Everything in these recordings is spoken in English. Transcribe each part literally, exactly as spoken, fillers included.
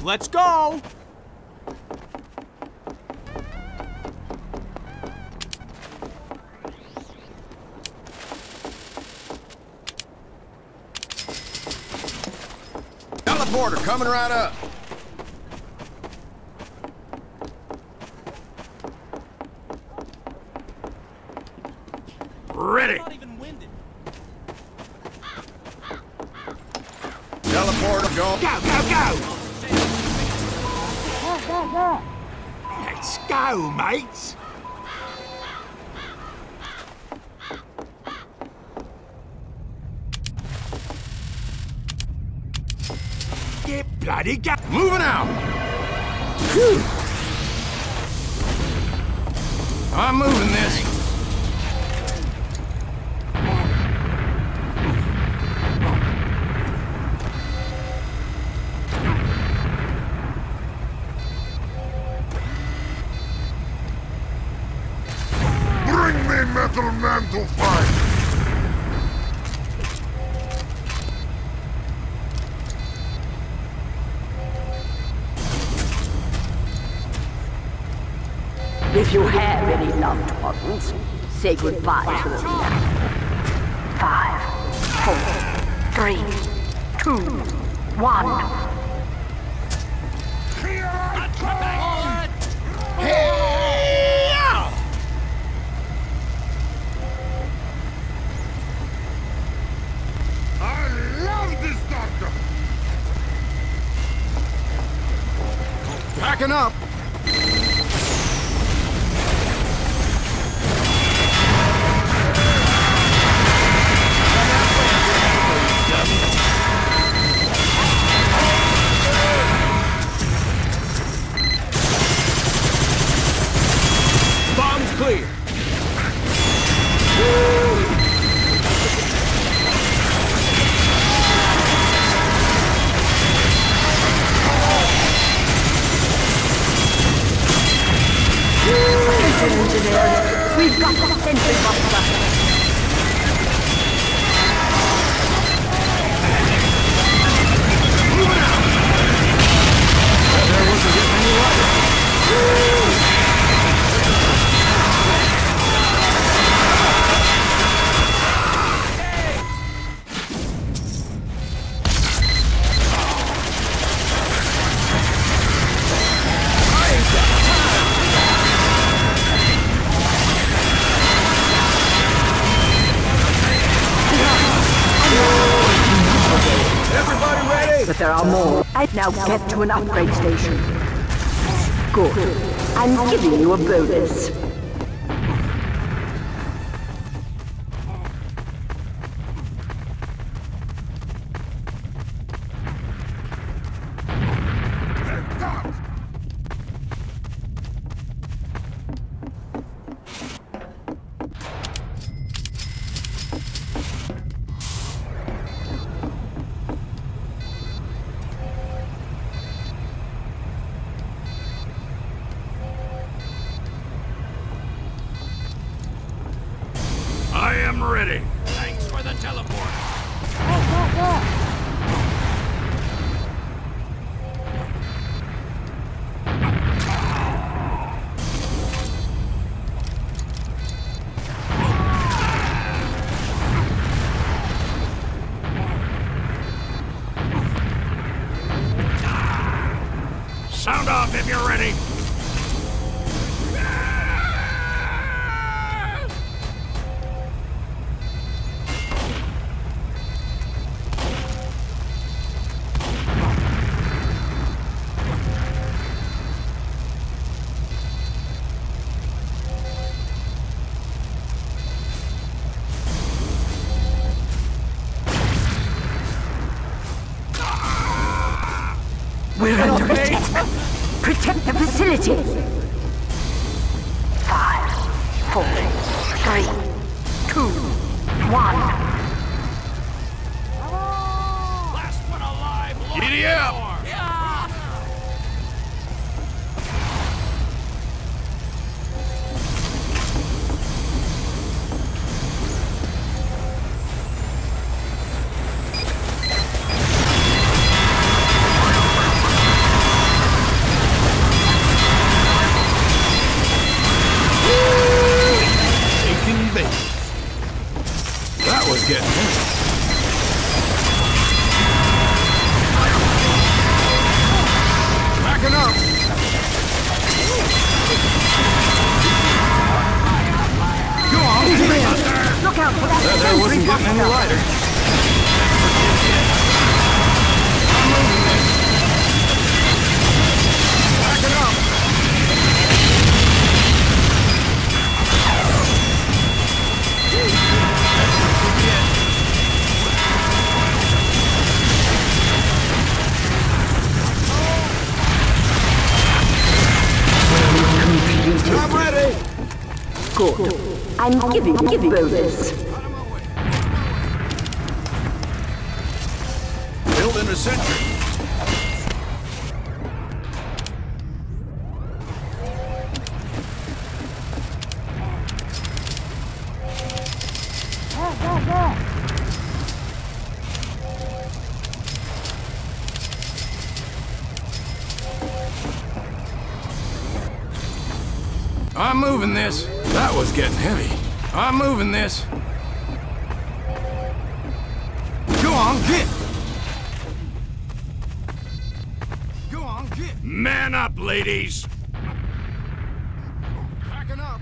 Let's go! Teleporter coming right up. Ready. Not even winded. Teleporter go. Go, go, go! Let's go, mates! Get bloody go! Moving out. Whew. I'm moving this. Metal mantle fight! If you have any loved ones, say goodbye to them now. Five, four, three, two, one. Here I come! Hey! Packing up. Bomb's clear. Engineers, we've got the sentry buster. Moving out. There wasn't getting any lighter. Everybody ready? But there are more. I'd now get to an upgrade station. Good. I'm giving you a bonus. I am ready. Thanks for the teleport. Sound off if you're ready. We're under attack. Protect the facility. Five, four, three, two, one. Last one alive. Giddy up. Yeah. was getting heavy. Backing up! Go on, man! Look out for that That there wasn't getting any lighter. I'm moving this. Backing up! That's what you get. I'm ready! Good. I'm giving giving bonus. Building a sentry. I'm moving this. That was getting heavy. I'm moving this. Go on, get! Go on, get! Man up, ladies! Packing up.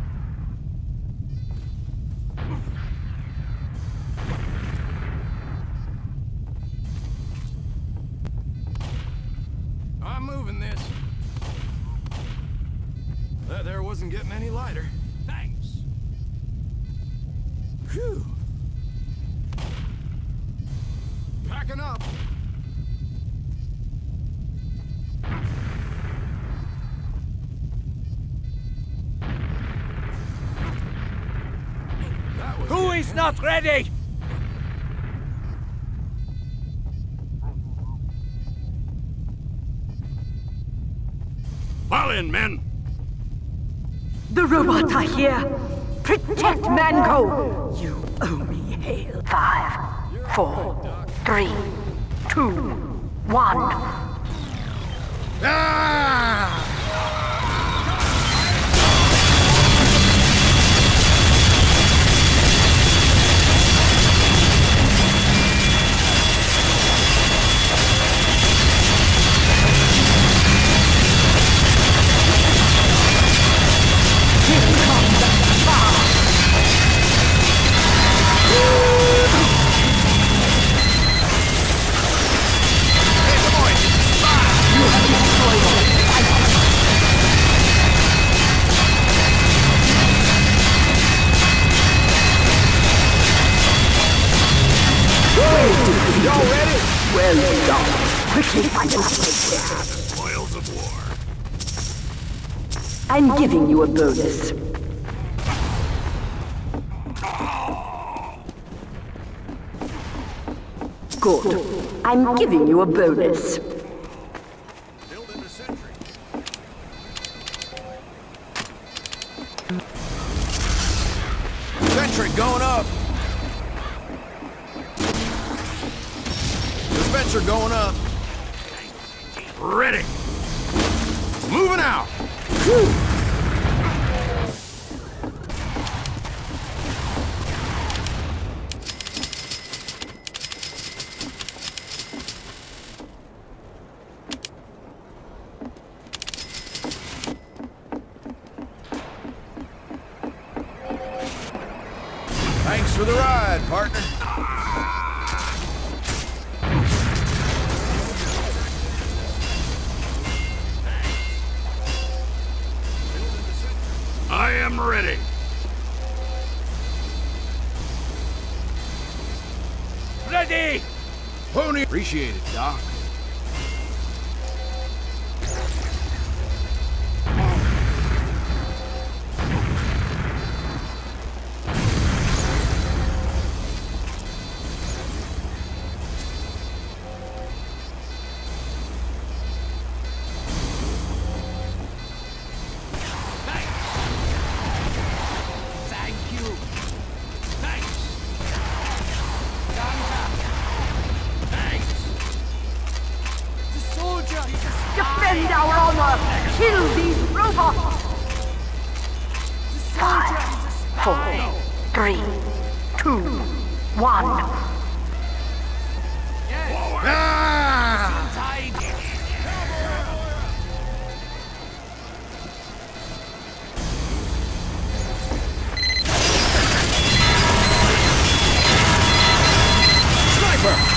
I'm moving this. That there wasn't getting any lighter. Thanks! Phew. Packing up. That was Who getting is heavy. not ready? Fall in, men! The robots are here. Protect Manco. You owe me hail. Five, four, three, two, one. Ah! Y'all ready? Well done. Quickly find an upgrade. Spoils of war. I'm giving you a bonus. Good. I'm giving you a bonus. Building a sentry. Sentry going up. Dispenser going up. Ready! Moving out. Thanks for the ride, partner. I am ready! Ready! Pony. Appreciate it, Doc. Thank you! Thanks! Thanks! The soldier is a Defend our honor. Kill these robots. Five, four, three, two, one. Ah! Tide. Sniper!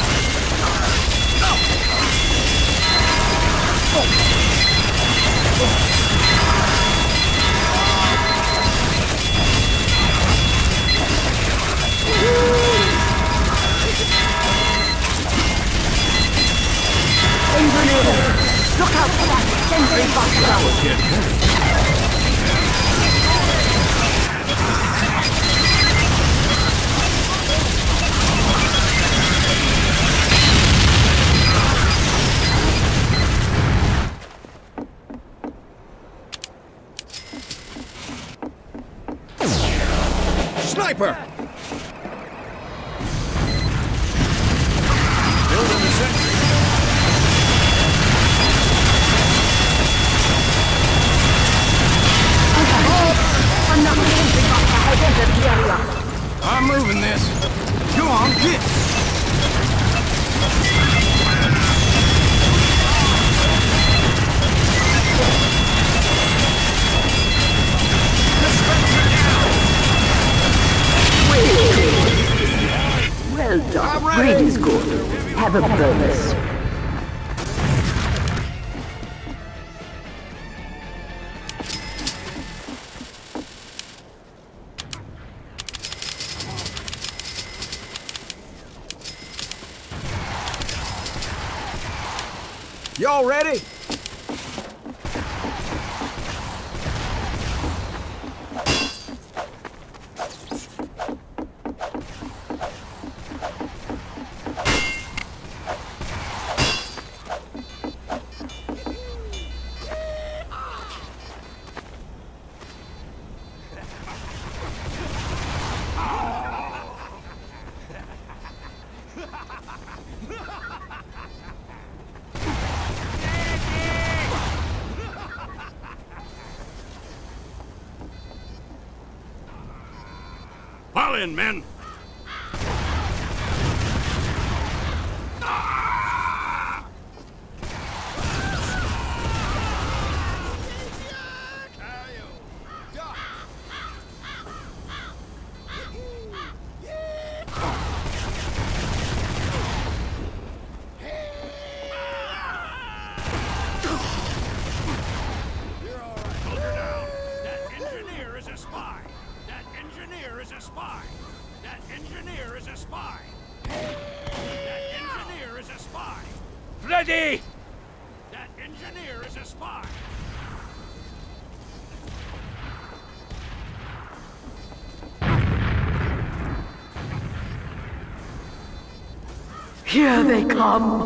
Engineer, look out for that sentry box. That was getting heavy. Sniper! Building the sentry. Another sentry box has entered the area. I'm moving this. Go on, get! Well done. Greed is good. Have a bonus. Y'all ready? Fall in, men! Ready! That engineer is a spy! Here they come.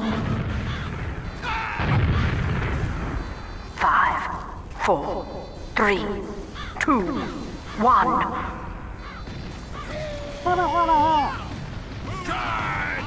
Five, four, three, two, one. Charge!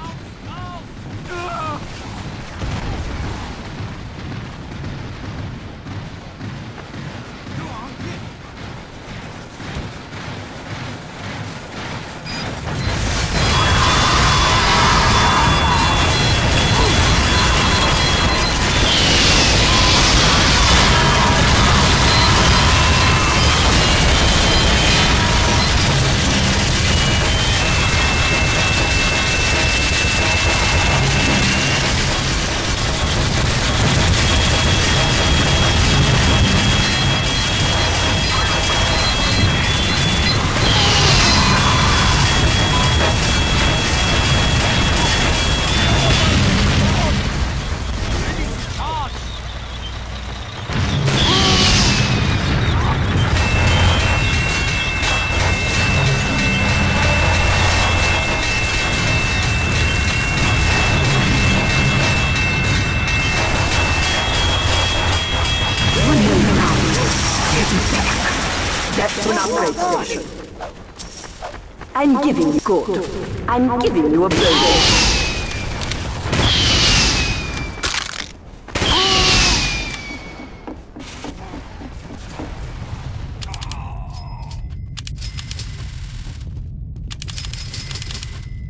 That's an upgrade station. I'm giving you good. I'm giving you a bonus.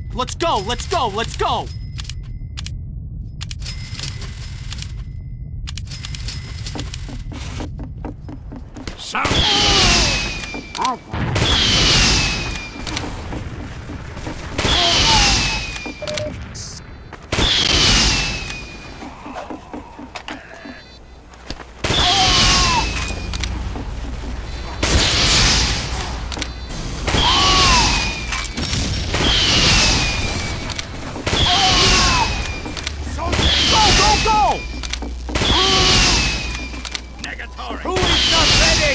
Let's go, let's go, let's go! Sound! Negatory! Who is not ready?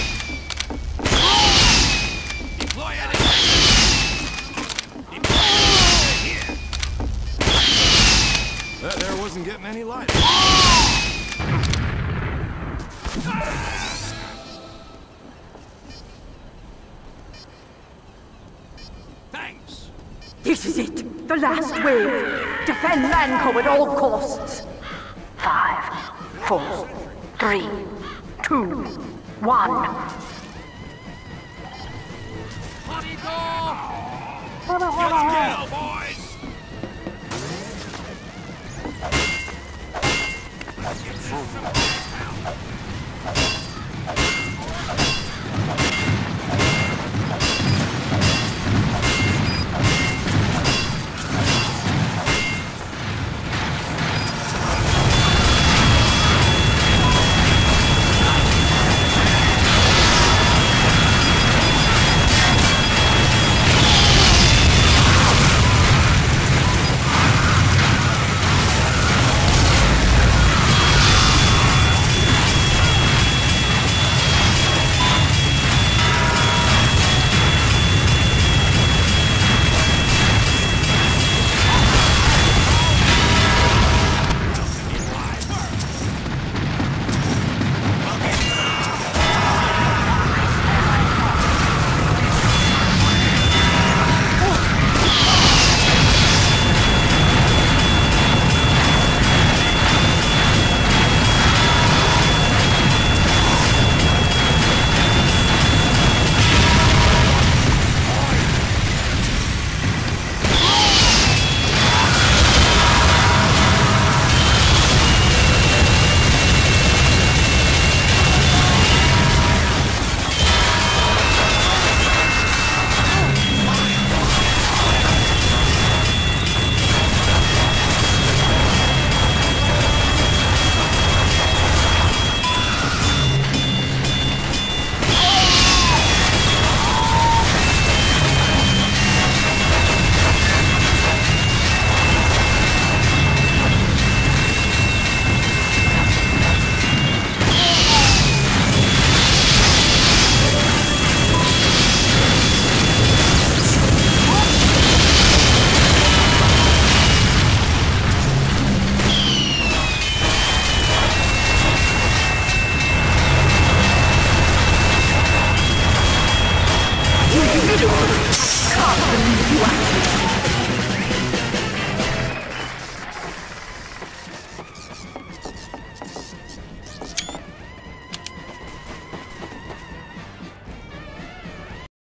Deploy enemy! Deploy enemy here! That there wasn't getting any lighter. Thanks! This is it. The last wave. Defend Lanco at all costs. Five, four, three, two, one. Bloody go! Get him now, boys! Let's get some now. I can't believe you actually